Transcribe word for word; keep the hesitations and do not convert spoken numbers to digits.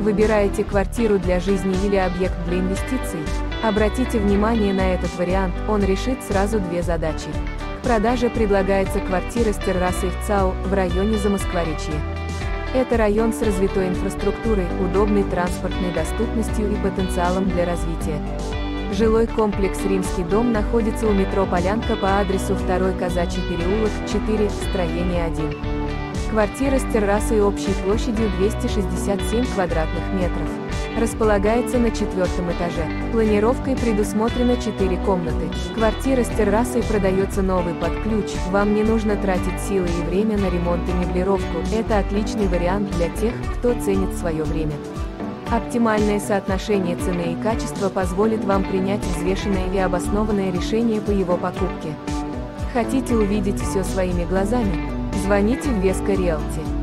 Выбираете квартиру для жизни или объект для инвестиций? Обратите внимание на этот вариант, он решит сразу две задачи. К продаже предлагается квартира с террасой в ЦАУ, в районе Замоскворечья. Это район с развитой инфраструктурой, удобной транспортной доступностью и потенциалом для развития. Жилой комплекс «Римский дом» находится у метро Полянка по адресу второй Казачий переулок, четыре, строение один. Квартира с террасой общей площадью двести шестьдесят семь квадратных метров. Располагается на четвертом этаже. Планировкой предусмотрено четыре комнаты. Квартира с террасой продается новый под ключ. Вам не нужно тратить силы и время на ремонт и меблировку. Это отличный вариант для тех, кто ценит свое время. Оптимальное соотношение цены и качества позволит вам принять взвешенное и обоснованное решение по его покупке. Хотите увидеть все своими глазами? Звоните в Веска Риэлти.